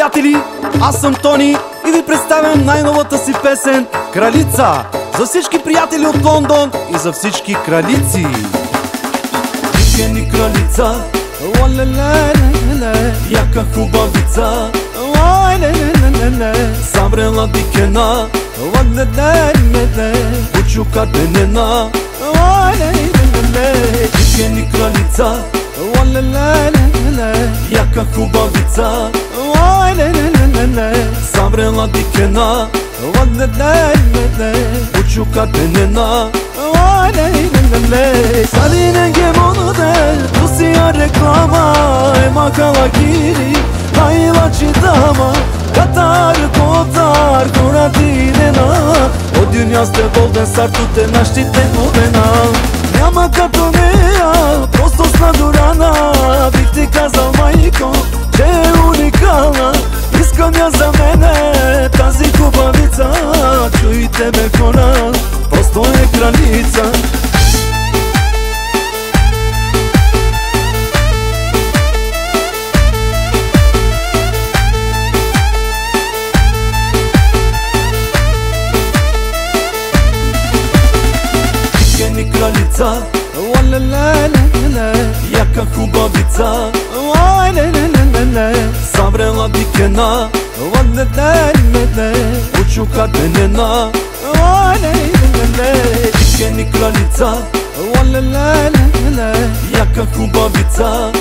приятели, аз съм Тони и ви представям най-новата си песен "Кралица" за всички приятели от Лондон и за всички кралици. Дикени кралица, яка хубавица, забрела дикена, бучука денена. Дикени кралица, яка хубавица, забрела дикена, бучука денена. Sadine gemonu del Rusya reklama Emakala giri Hayla çidama Katar kotar Kuradinena O dünyazde golden sartute naštite uvena Няма като нея Просто сладурана Бих ти казал, майко, че е уникална. Искам я за мене тази хубавица. Чуйте ме, хора, просто е кралица. Дикени кралица, яка хубавица, забрела дикена, бучука денена. Дикени кралица, яка хубавица,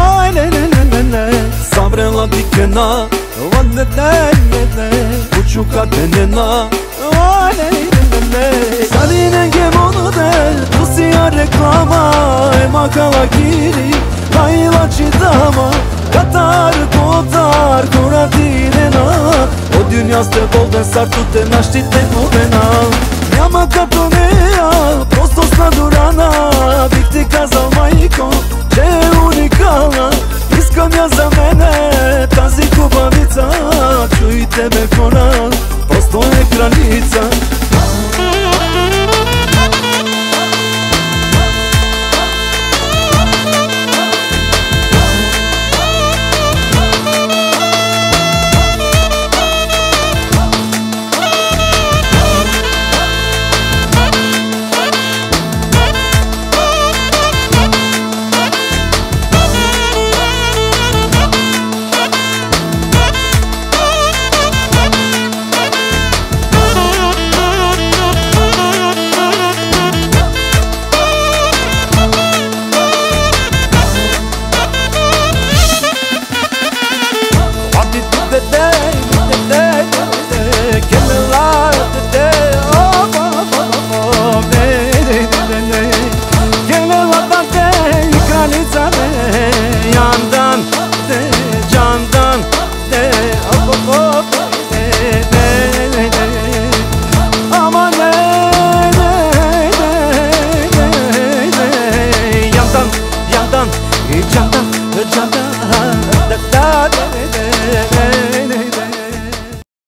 забрела дикена, бучука денена. Sadine gemonu del Rusya reklama Emakala giri Hayla çidama Katar kotar Kuradinena O dünyazde golden sartute naštite uvena Няма като нея Просто сладурана Бих ти казал,